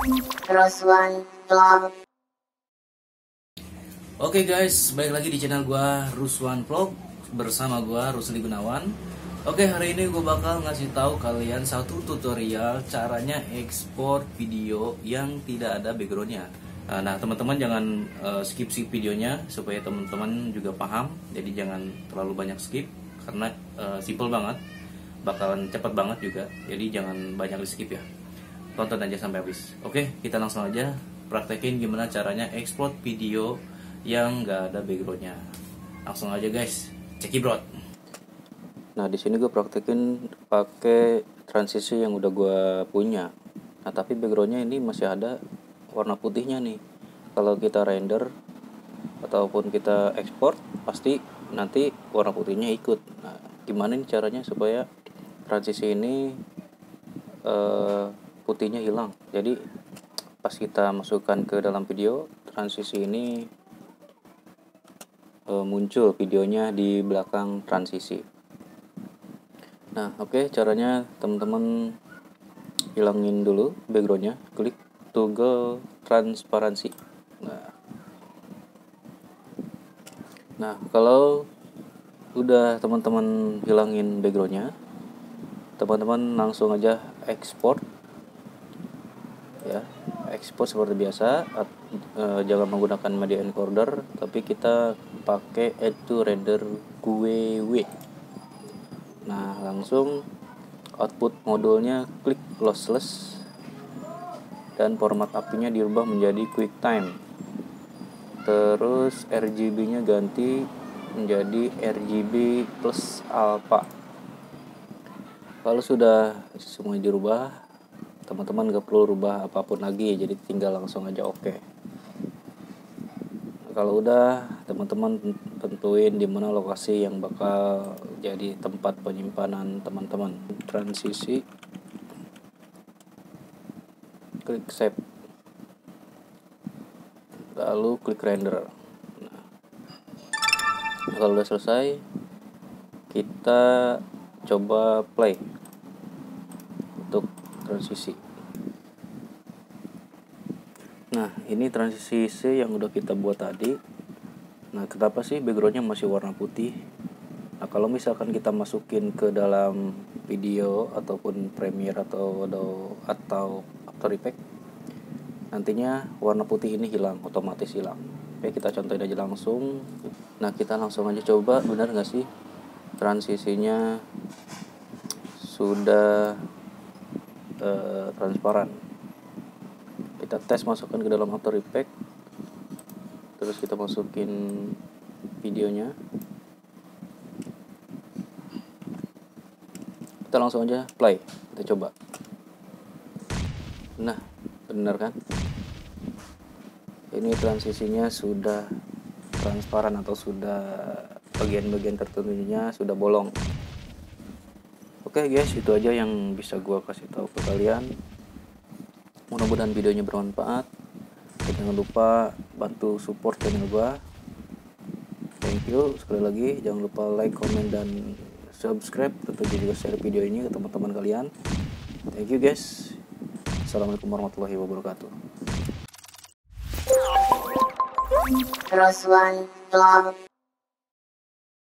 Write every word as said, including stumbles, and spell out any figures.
Ruswan Vlog. Oke guys, balik lagi di channel gua Ruswan Vlog bersama gua Rusli Gunawan. Oke, hari ini gue bakal ngasih tahu kalian satu tutorial caranya ekspor video yang tidak ada backgroundnya. Nah, teman-teman jangan uh, skip skip videonya supaya teman-teman juga paham. Jadi jangan terlalu banyak skip karena uh, simple banget, bakalan cepat banget juga. Jadi jangan banyak di skip ya. Tonton aja sampai habis. Oke, kita langsung aja praktekin gimana caranya ekspor video yang nggak ada backgroundnya. Langsung aja guys, cekidot. Nah, di sini gue praktekin pakai transisi yang udah gue punya. Nah, tapi backgroundnya ini masih ada warna putihnya nih. Kalau kita render ataupun kita ekspor, pasti nanti warna putihnya ikut. Nah, gimana nih caranya supaya transisi ini uh, putihnya hilang? Jadi pas kita masukkan ke dalam video, transisi ini uh, muncul videonya di belakang transisi. Nah, oke, okay, caranya teman-teman hilangin dulu backgroundnya, klik toggle transparansi. Nah, nah kalau udah teman-teman hilangin backgroundnya, teman-teman langsung aja ekspor, ya, ekspor seperti biasa. E, jangan menggunakan media encoder, tapi kita pakai add to render Q W. Nah, langsung output modulnya klik lossless dan format apinya dirubah menjadi QuickTime. Terus R G B-nya ganti menjadi R G B plus alpha. Kalau sudah semuanya dirubah, teman-teman gak perlu rubah apapun lagi, jadi tinggal langsung aja oke. Okay. Kalau udah, teman-teman tentuin di mana lokasi yang bakal jadi tempat penyimpanan teman-teman. Transisi, klik save, lalu klik render. Nah, kalau udah selesai, kita coba play untuk transisi. Nah, ini transisi C yang udah kita buat tadi. Nah, kenapa sih backgroundnya masih warna putih? Nah, kalau misalkan kita masukin ke dalam video ataupun Premiere atau atau After Effects, nantinya warna putih ini hilang, otomatis hilang. Oke, kita contohin aja langsung. Nah, kita langsung aja coba benar nggak sih transisinya sudah uh, transparan. Kita tes masukkan ke dalam After Effects, terus kita masukin videonya, kita langsung aja play, kita coba. Nah, benar kan, ini transisinya sudah transparan atau sudah bagian-bagian tertentunya sudah bolong. Oke guys, itu aja yang bisa gua kasih tahu ke kalian. Mudah-mudahan videonya bermanfaat. Dan jangan lupa bantu support channel gua. Thank you sekali lagi. Jangan lupa like, comment, dan subscribe. Tentu juga share video ini ke teman-teman kalian. Thank you guys. Assalamualaikum warahmatullahi wabarakatuh. Ruswan Vlog.